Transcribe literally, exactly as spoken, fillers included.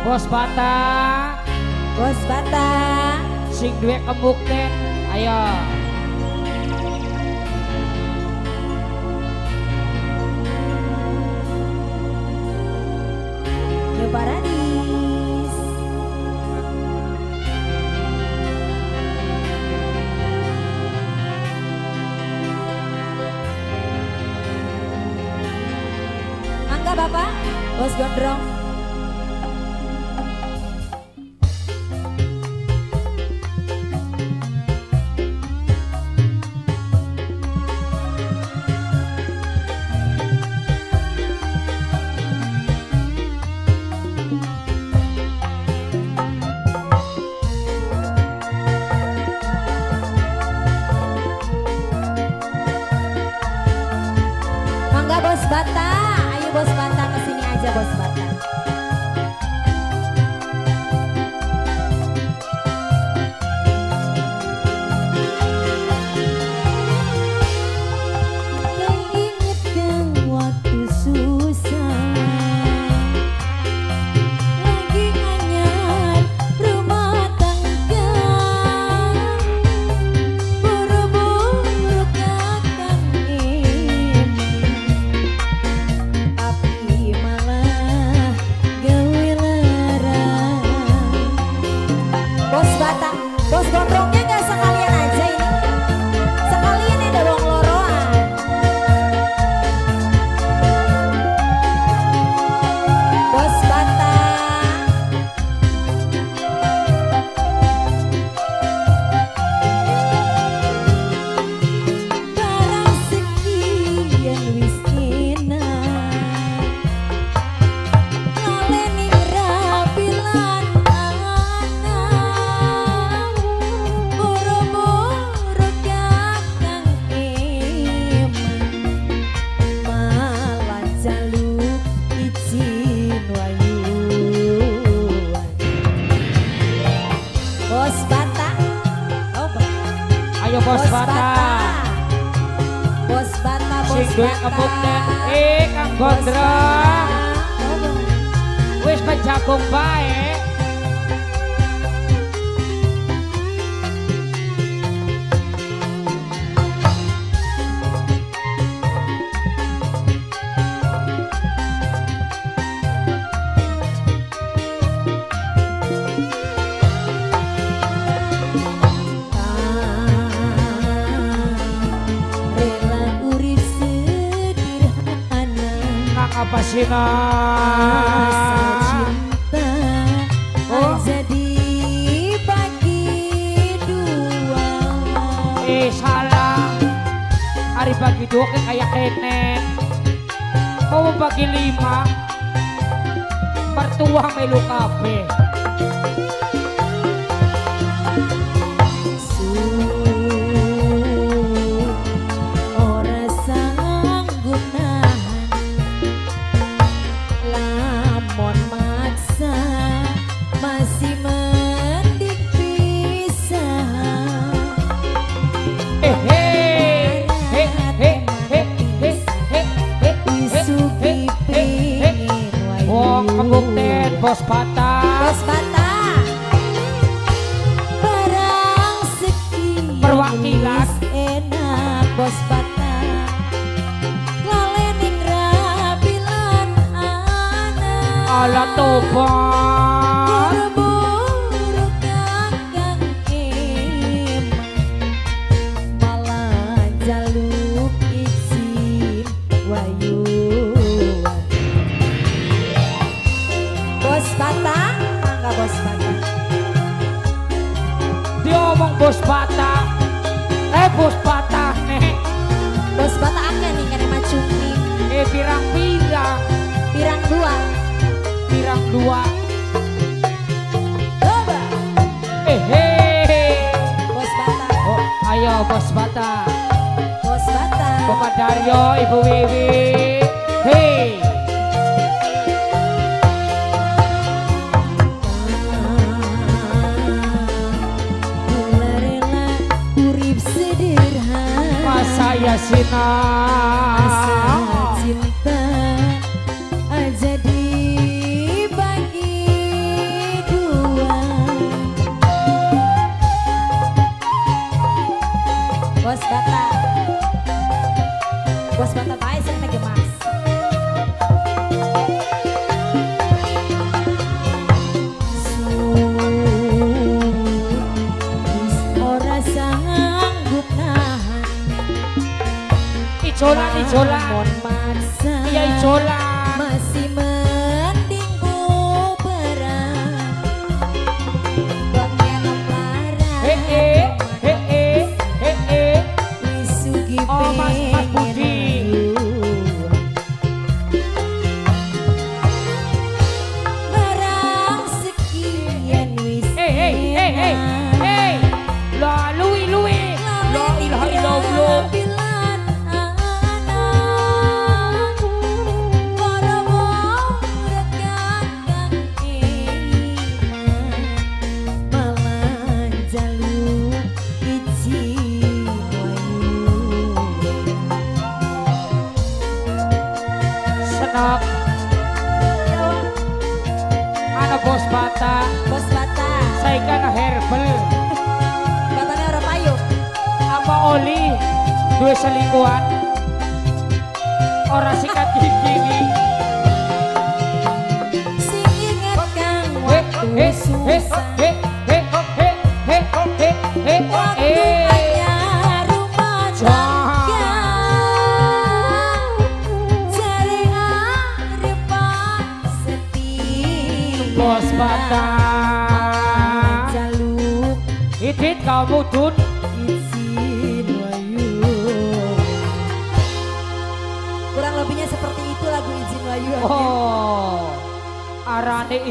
Bos Bata, Bos Bata, sing duwe kembukten, ayo. Yo Paradis. Mangga Bapak, Bos Gondrong. Bos Bata, ayo Bos Bata kesini aja Bos Bata. Bos gondrongnya nggak sekalian aja ini, sekalian ada wong loroan. Bos Bata, barang sekian wis enak, ngalening rapilan Bos Bata, oh, ayo Bos, Bos Bata. Bata, Bos Bata, Bos Sing duwe Bata. kembukten, eh Kang Gondrong, wis kejagung bae. Apa sih Rasa cinta oh. aja dibagi dua. Eh salah, hari bagi dua kayak kenen. Mau bagi lima, mertua melu kafe. Kembukten Bos Bata, Bos Bata, barang sekian perwakilan enak Bos Bata, ngalening rapilan anak ala tobat buru-buru kakang em malah jaluk izin wayu. Bos Bata, mangga Bos Bata. dia omong Bos Bata, eh Bos Bata nih, Bos Bata akeh nih kene macungi. eh pirang-pirang, Pirang dua. pirang dua, Coba. eh hei, Bos Bata. oh, ayo Bos Bata, Bos Bata. Bapak Daryo, Ibu Wiwi, hei. Saya Asa cinta aja dibagi Jolan, Kiai Jolan masih mending bubaran. Pengen lara. He he he he he he. Isugi Oh Mas Mas Budi. Barang sekian wis. Hey hey hey hey hey. La lui lui. La ilaha illallah. Senok ana bos bata Bos bata. saya kan herbal Batanya orang payu. apa oli dua selingkuhan orang sikat gigi nih Sing inget kang he waktu he he susah. he he he he he he Waktu he hanya rumah tangga. Cari arepan setia. bos bata Jaluk idit kau mudun izin wayu. Kurang lebihnya seperti itu lagu izin wayu. oh arane